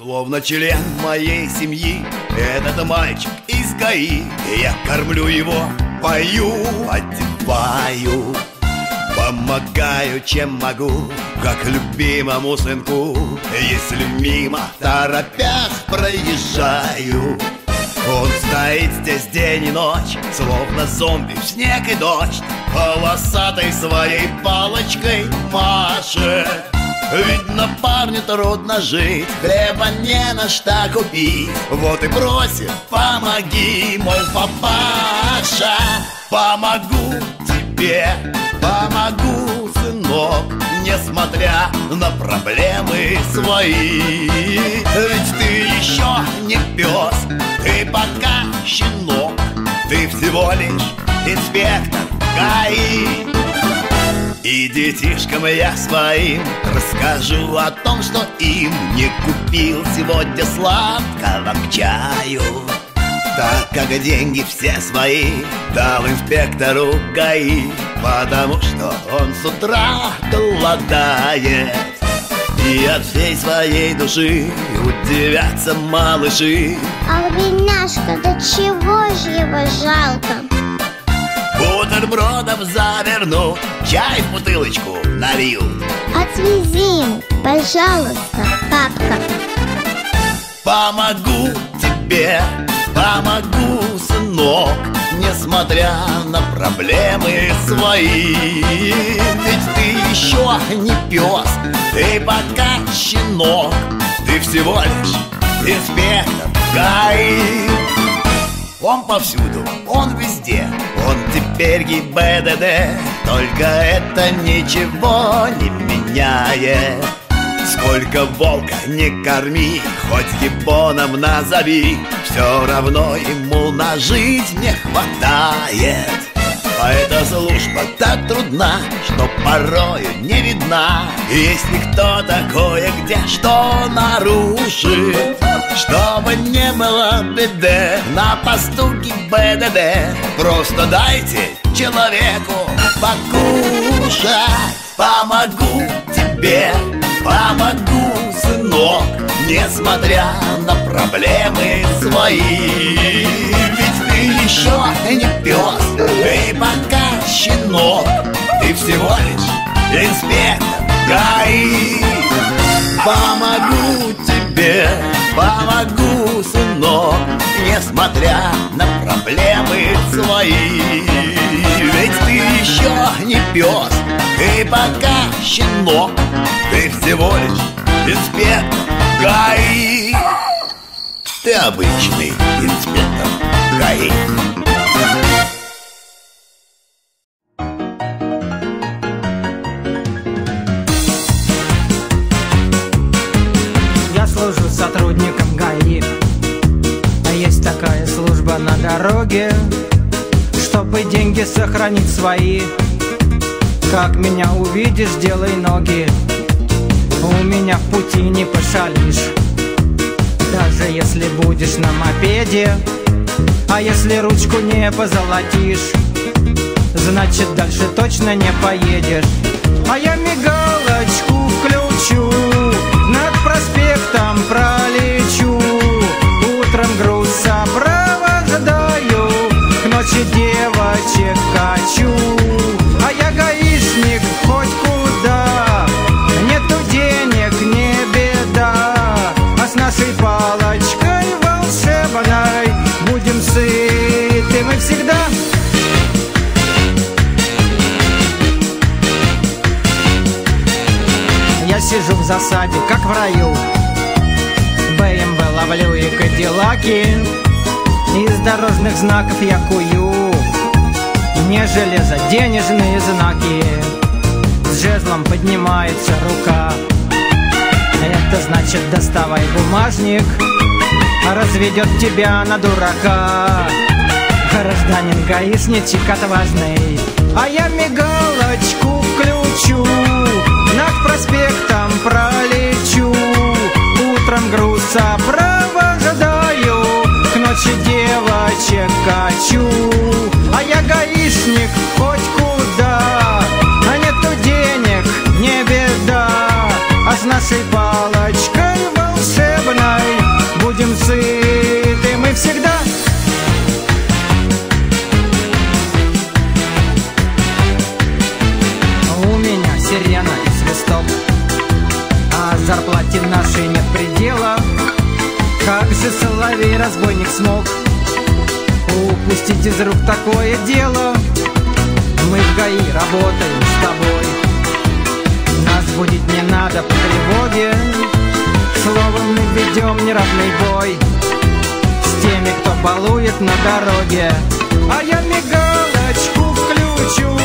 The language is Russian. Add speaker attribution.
Speaker 1: Словно член моей семьи, этот мальчик из ГАИ. Я кормлю его, пою, одеваю, помогаю, чем могу, как любимому сынку. Если мимо, торопясь, проезжаю, он стоит здесь день и ночь, словно зомби в снег и дождь, полосатой своей палочкой машет. Видно, парню трудно жить, хлеба не на что купить. Вот и просит: помоги, мой папаша. Помогу тебе, помогу, сынок, несмотря на проблемы свои. Ведь ты еще не пес, ты пока щенок, ты всего лишь инспектор ГАИ. И детишкам я своим расскажу о том, что им не купил сегодня сладкого к чаю, так как деньги все свои дал инспектору ГАИ, потому что он с утра голодает. И от всей своей души удивятся малыши:
Speaker 2: ах, бедняжка, до чего же его жалко?
Speaker 1: Бутербродом заверну, чай в бутылочку налью.
Speaker 2: Отвези ему, пожалуйста, папка.
Speaker 1: Помогу тебе, помогу, сынок, несмотря на проблемы свои. Ведь ты еще не пес, ты пока щенок, ты всего лишь инспектор ГАИ. Он повсюду, он везде, он теперь ГИБДД, только это ничего не меняет. Сколько волка не корми, хоть гибоном назови, все равно ему на жизнь не хватает. А эта служба так трудна, что порою не видна. Есть ли кто такое, где что нарушит, чтобы не было беды на посту ГИБДД. Просто дайте человеку покушать. Помогу тебе, помогу, сынок, несмотря на проблемы свои. Ведь ты еще не пес, ты пока щенок, ты всего лишь инспектор ГАИ. Помогу тебе, помогу, сынок, несмотря на проблемы свои. Ведь ты еще не пес, ты пока щенок, ты всего лишь инспектор ГАИ. Ты обычный инспектор ГАИ.
Speaker 3: Я служу сотрудником ГАИ, а есть такая служба на дороге, чтобы деньги сохранить свои. Как меня увидишь, делай ноги, у меня в пути не пошалишь. Даже если будешь на мопеде, а если ручку не позолотишь, значит дальше точно не поедешь. А я мигалочку включу, над проспектом пролечу, утром груз сопровождаю, к ночи девочек качу. А я гаишник хоть куда, нету денег, не беда, а с нашей палочкой волшебной будем сыты мы всегда. Я сижу в засаде, как в раю, БМВ ловлю и кадиллаки, из дорожных знаков я кую не железо, денежные знаки. С жезлом поднимается рука, это значит доставай бумажник, разведет тебя на дурака. Гражданин гаишничек отважный, а я мигалочку включу, над проспектом пролечу, утром груз сопровождаю, к ночи девочек качу. А я гаишник хоть куда, а нету денег, не беда, а с нашей палочкой волшебной будем сыты мы всегда. У меня сирена и свисток, а зарплате нашей нет предела. Как же соловей-разбойник смог упустить из рук такое дело? Мы в ГАИ работаем с тобой, нас будить не надо по тревоге. Словом, мы ведем неравный бой с теми, кто балует на дороге. А я мигалочку включу